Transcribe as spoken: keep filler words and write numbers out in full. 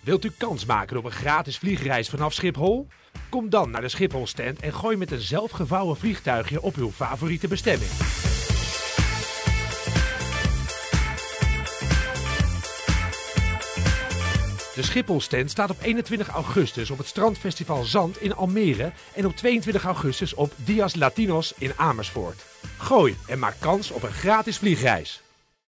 Wilt u kans maken op een gratis vliegreis vanaf Schiphol? Kom dan naar de Schiphol stand en gooi met een zelfgevouwen vliegtuigje op uw favoriete bestemming. De Schiphol stand staat op eenentwintig augustus op het strandfestival Zand in Almere en op tweeëntwintig augustus op Dias Latinos in Amersfoort. Gooi en maak kans op een gratis vliegreis.